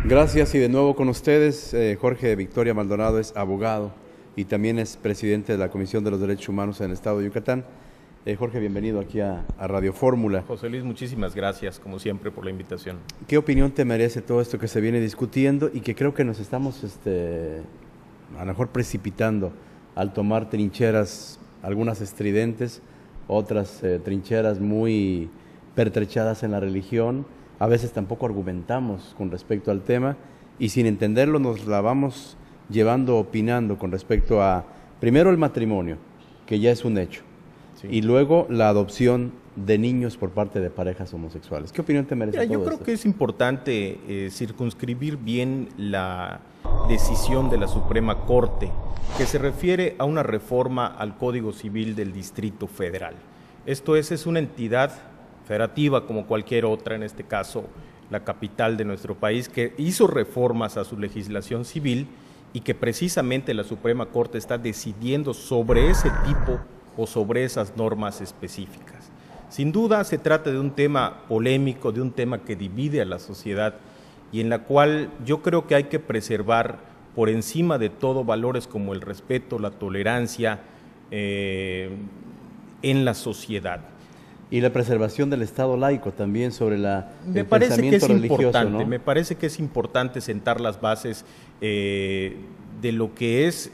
Gracias y de nuevo con ustedes. Jorge Victoria Maldonado es abogado y también es presidente de la Comisión de los Derechos Humanos en el Estado de Yucatán. Jorge, bienvenido aquí a Radio Fórmula. José Luis, muchísimas gracias, como siempre, por la invitación. ¿Qué opinión te merece todo esto que se viene discutiendo y que creo que nos estamos a lo mejor precipitando al tomar trincheras, algunas estridentes, otras trincheras muy pertrechadas en la religión? A veces tampoco argumentamos con respecto al tema y sin entenderlo nos la vamos llevando opinando con respecto a, primero, el matrimonio, que ya es un hecho, sí, y luego la adopción de niños por parte de parejas homosexuales. ¿Qué opinión te merece todo esto? Yo creo que es importante circunscribir bien la decisión de la Suprema Corte, que se refiere a una reforma al Código Civil del Distrito Federal. Esto es una entidad federativa como cualquier otra, en este caso la capital de nuestro país, que hizo reformas a su legislación civil y que precisamente la Suprema Corte está decidiendo sobre ese tipo o sobre esas normas específicas. Sin duda se trata de un tema polémico, de un tema que divide a la sociedad y en la cual yo creo que hay que preservar por encima de todo valores como el respeto, la tolerancia en la sociedad. Y la preservación del Estado laico también sobre el pensamiento religioso, ¿no? Me parece que es importante sentar las bases de lo que es,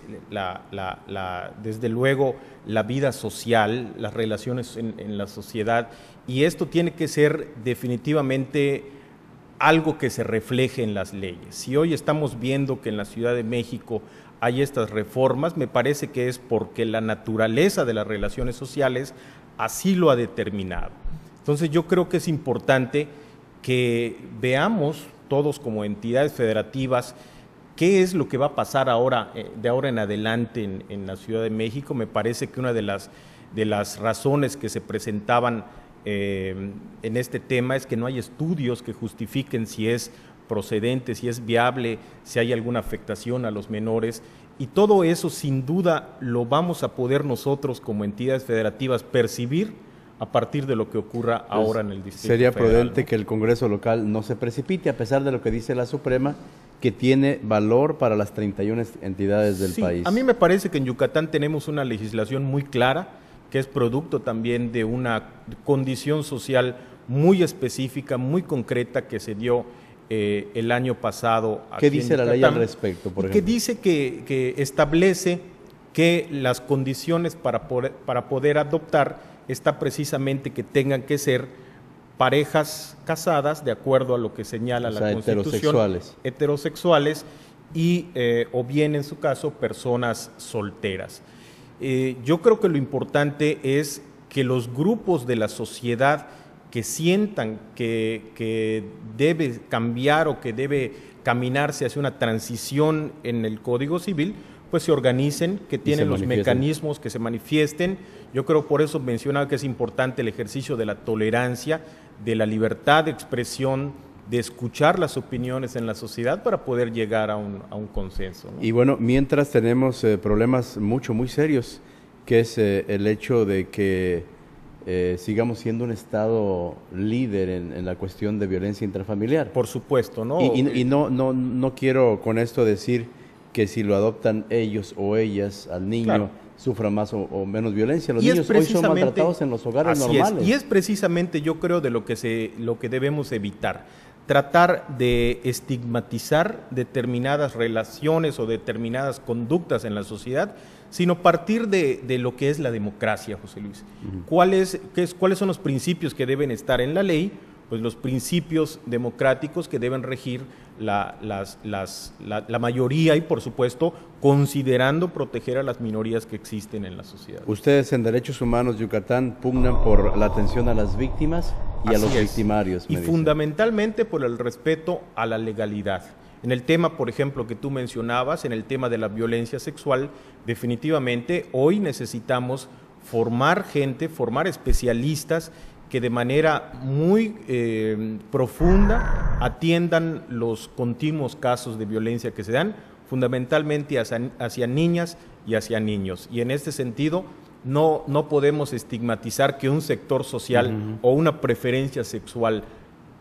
desde luego, la vida social, las relaciones en la sociedad, y esto tiene que ser definitivamente algo que se refleje en las leyes. Si hoy estamos viendo que en la Ciudad de México hay estas reformas, me parece que es porque la naturaleza de las relaciones sociales así lo ha determinado. Entonces yo creo que es importante que veamos todos como entidades federativas qué es lo que va a pasar ahora, de ahora en adelante en la Ciudad de México. Me parece que una de las razones que se presentaban en este tema es que no hay estudios que justifiquen si es procedente, si es viable, si hay alguna afectación a los menores, y todo eso sin duda lo vamos a poder nosotros como entidades federativas percibir a partir de lo que ocurra ahora en el Distrito Federal. Sería prudente, ¿no?, que el Congreso local no se precipite, a pesar de lo que dice la Suprema, que tiene valor para las 31 entidades del país. A mí me parece que en Yucatán tenemos una legislación muy clara, que es producto también de una condición social muy específica, muy concreta, que se dio el año pasado. ¿Qué dice la ley al respecto, por ejemplo? Que dice que establece que las condiciones para poder adoptar está precisamente que tengan que ser parejas casadas, de acuerdo a lo que señala la Constitución, heterosexuales y, o bien en su caso, personas solteras. Yo creo que lo importante es que los grupos de la sociedad que sientan que debe cambiar o que debe caminarse hacia una transición en el Código Civil, pues se organicen, que tienen los mecanismos, que se manifiesten. Yo creo, por eso mencionaba que es importante el ejercicio de la tolerancia, de la libertad de expresión, de escuchar las opiniones en la sociedad para poder llegar a un consenso, ¿no? Y bueno, mientras tenemos problemas muy serios, que es el hecho de que sigamos siendo un Estado líder en la cuestión de violencia intrafamiliar. Por supuesto, ¿no? Y no quiero con esto decir que si lo adoptan ellos o ellas al niño, claro, sufra más o menos violencia. Los niños hoy son maltratados en los hogares normales. Y es precisamente, yo creo, de lo que debemos evitar. Tratar de estigmatizar determinadas relaciones o determinadas conductas en la sociedad, sino partir de lo que es la democracia, José Luis. ¿Cuáles son los principios que deben estar en la ley? Pues los principios democráticos que deben regir la mayoría y, por supuesto, considerando proteger a las minorías que existen en la sociedad. Ustedes en Derechos Humanos Yucatán pugnan por la atención a las víctimas y a los victimarios. Y fundamentalmente por el respeto a la legalidad. En el tema, por ejemplo, que tú mencionabas, en el tema de la violencia sexual, definitivamente hoy necesitamos formar gente, formar especialistas que de manera muy profunda atiendan los continuos casos de violencia que se dan, fundamentalmente hacia niñas y hacia niños. Y en este sentido, no podemos estigmatizar que un sector social o una preferencia sexual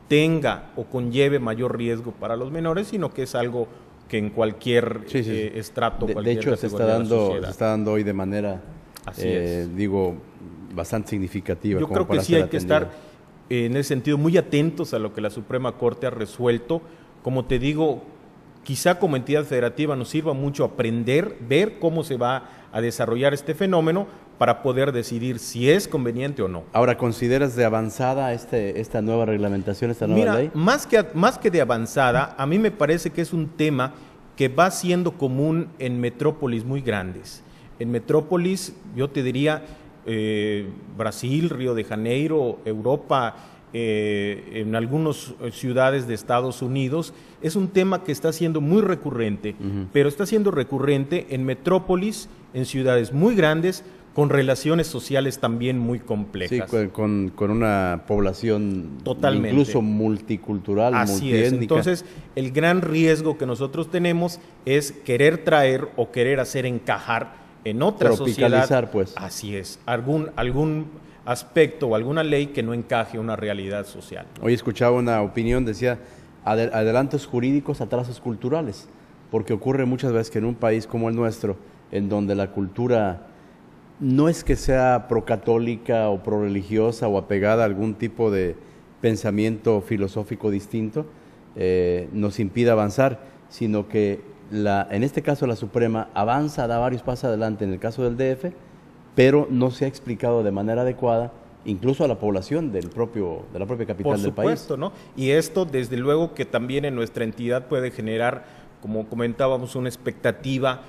tenga o conlleve mayor riesgo para los menores, sino que es algo que en cualquier estrato, de cualquier hecho, se está dando hoy de manera, digo, bastante significativa. Yo creo que sí hay que estar en ese sentido muy atentos a lo que la Suprema Corte ha resuelto. Como te digo, quizá como entidad federativa nos sirva mucho aprender, ver cómo se va a desarrollar este fenómeno para poder decidir si es conveniente o no. Ahora, ¿consideras de avanzada esta nueva reglamentación, esta nueva ley? Más que de avanzada, a mí me parece que es un tema que va siendo común en metrópolis muy grandes. En metrópolis, yo te diría, Brasil, Río de Janeiro, Europa, en algunas ciudades de Estados Unidos, es un tema que está siendo muy recurrente, pero está siendo recurrente en metrópolis, en ciudades muy grandes, con relaciones sociales también muy complejas. Sí, con una población totalmente, incluso multicultural, multiétnica. Es. Entonces, el gran riesgo que nosotros tenemos es querer traer o querer hacer encajar en otra sociedad. Pues. Así es, algún aspecto o alguna ley que no encaje a una realidad social, ¿no? Hoy escuchaba una opinión, decía, adelantos jurídicos, atrasos culturales, porque ocurre muchas veces que en un país como el nuestro, en donde la cultura no es que sea procatólica o proreligiosa o apegada a algún tipo de pensamiento filosófico distinto, nos impide avanzar, sino que en este caso la Suprema avanza, da varios pasos adelante en el caso del DF, pero no se ha explicado de manera adecuada incluso a la población de la propia capital del país. Por supuesto, ¿no? Y esto desde luego que también en nuestra entidad puede generar, como comentábamos, una expectativa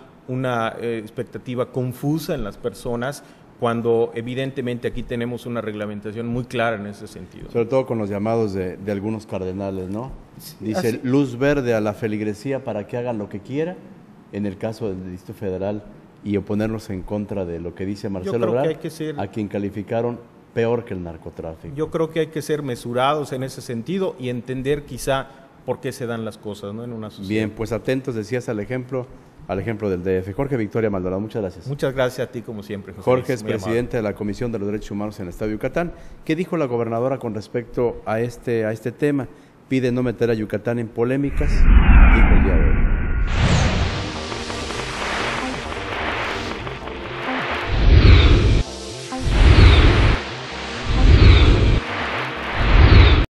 confusa en las personas, cuando evidentemente aquí tenemos una reglamentación muy clara en ese sentido. Sobre todo con los llamados de algunos cardenales, ¿no? Dice, luz verde a la feligresía para que haga lo que quiera, en el caso del Distrito Federal, y oponernos en contra de lo que dice Marcelo Ebrard, a quien calificaron peor que el narcotráfico. Yo creo que hay que ser mesurados en ese sentido y entender quizá por qué se dan las cosas, ¿no?, en una sociedad. Bien, pues atentos, decías, al ejemplo del DF. Jorge Victoria Maldonado, muchas gracias. Muchas gracias a ti, como siempre, José Jorge es presidente de la Comisión de los Derechos Humanos en el Estado de Yucatán. ¿Qué dijo la gobernadora con respecto a este tema? Pide no meter a Yucatán en polémicas.